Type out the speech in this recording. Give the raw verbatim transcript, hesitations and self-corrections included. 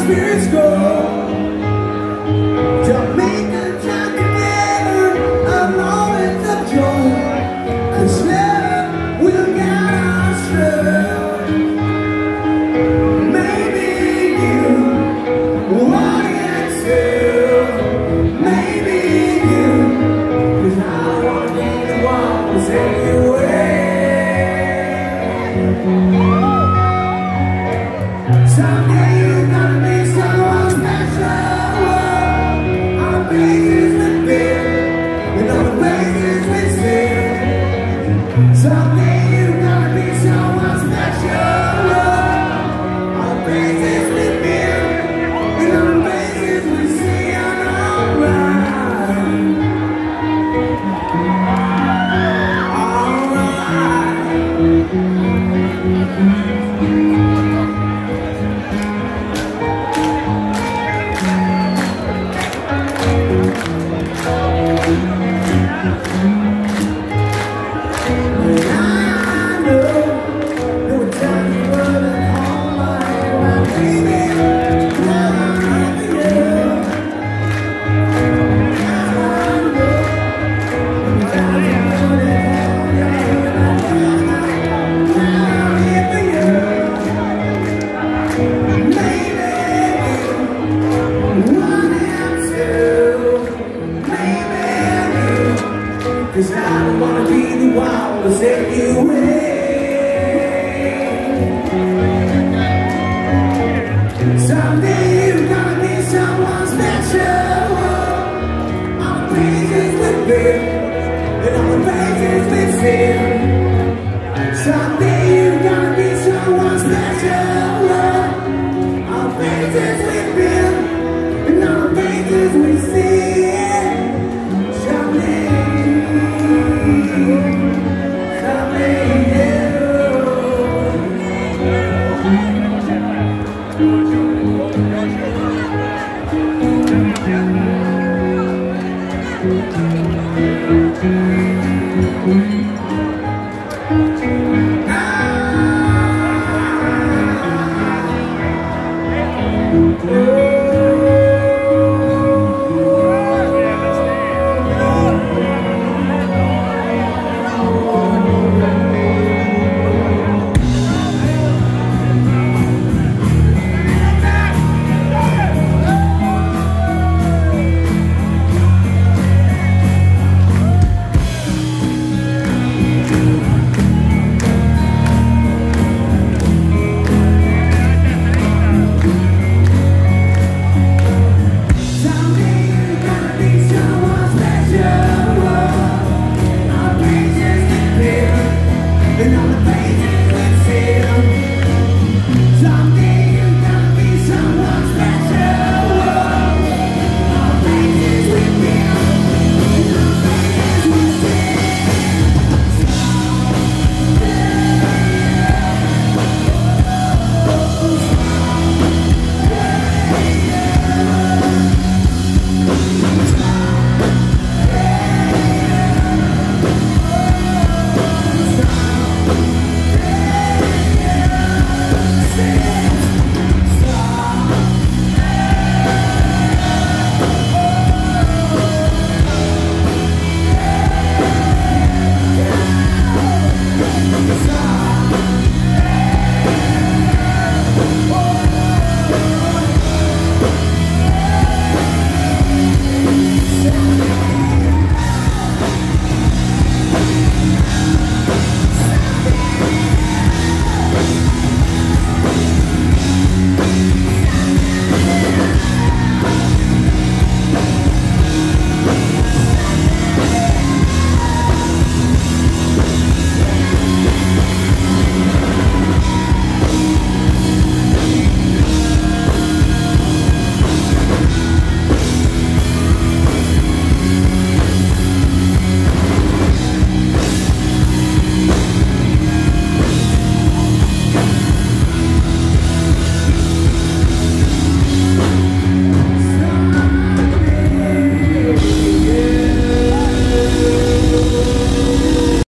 spirits go. Don't make a time together a moment of joy, 'cause love will guide us through. Maybe you want it too. Maybe you, 'cause I don't wanna be the one to take you away. Someday you're gonna be someone special. All the places we've been, and all the places we've seen. Someday you're gonna be someone special. All the places we've been, and all the places we've seen. Alright, cause I don't wanna be the one to set you away. Someday you're gonna be someone special. All the places we've been, and all the places we've seen. Someday you're gonna be someone special. All the places we've been, and all the places we've seen. Someday, someday you. Oh,